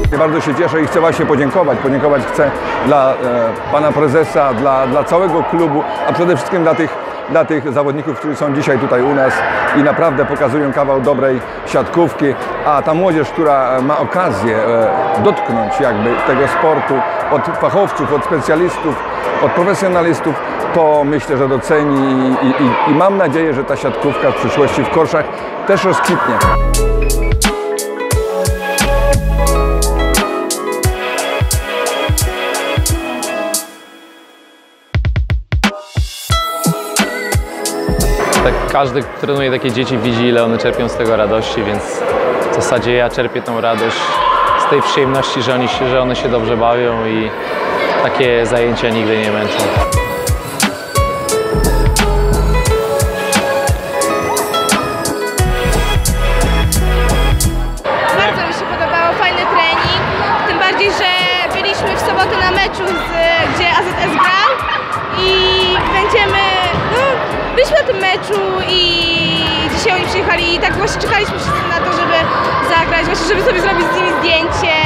Bardzo się cieszę i chcę właśnie podziękować. Podziękować chcę dla pana prezesa, dla całego klubu, a przede wszystkim dla tych zawodników, którzy są dzisiaj tutaj u nas i naprawdę pokazują kawał dobrej siatkówki, a ta młodzież, która ma okazję dotknąć jakby tego sportu od fachowców, od specjalistów, od profesjonalistów, to myślę, że doceni i mam nadzieję, że ta siatkówka w przyszłości w Korszach też rozkwitnie. Tak, każdy, kto trenuje takie dzieci, widzi, ile one czerpią z tego radości, więc w zasadzie ja czerpię tą radość z tej przyjemności, że one się dobrze bawią i takie zajęcia nigdy nie męczą. Bardzo mi się podobało, fajny trening, tym bardziej, że byliśmy w sobotę na meczu, gdzie AZS grał i byliśmy na tym meczu i dzisiaj oni przyjechali i tak właśnie czekaliśmy wszyscy na to, żeby zagrać, właśnie żeby sobie zrobić z nimi zdjęcie